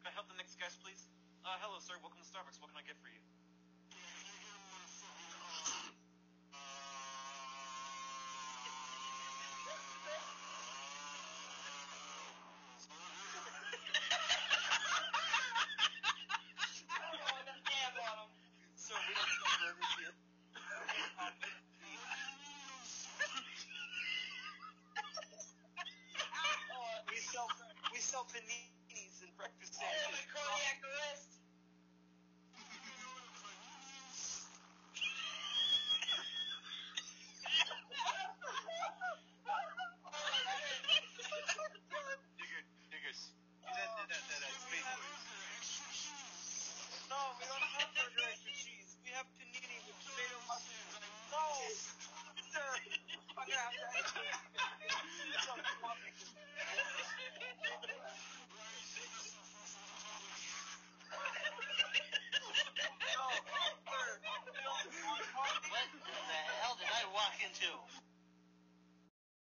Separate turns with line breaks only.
Can I help the next guest, please? Hello, sir. Welcome to Starbucks. What can I get for you? Sir, we don't sell burgers here. We sell paninis and breakfast sandwiches.
Oh, my cardiac arrest!
Diggers. That space boys.
No, we don't have burger extra cheese. We have panini with tomato mustard. No! Sir! I'm gonna have to actually...
What the hell did I walk into?